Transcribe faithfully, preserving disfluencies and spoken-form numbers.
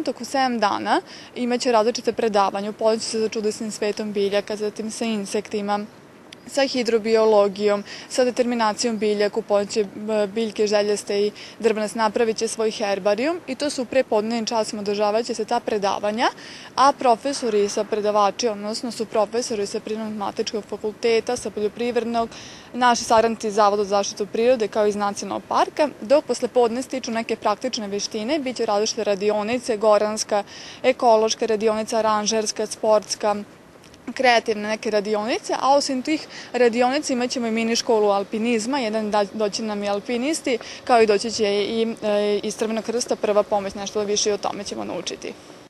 Toku sedam dana imaće različite predavanja, upoznaće se sa čudesnim svetom biljaka, zatim sa insektima, sa hidrobiologijom, sa determinacijom biljaka, upoznaće biljke željaste i drvnaste, napravit će svoj herbarijum i to su u prepodnevnim časima održavaće se ta predavanja, a profesori sa predavači, odnosno su profesori sa Prirodno-matematičkog fakulteta, sa poljoprivrednog, naši saradnici iz Zavoda za zaštitu prirode kao iz Nacionalnog parka, dok posle podne stiču neke praktične veštine, bit će različite radionice, goranska, ekološka radionica, aranžerska, sportska, kreativne neke radionice, a osim tih radionica imat ćemo i mini školu alpinizma, jedan doći nam i alpinisti, kao i doći će i iz Crvenog krsta prva pomoć, nešto više i o tome ćemo naučiti.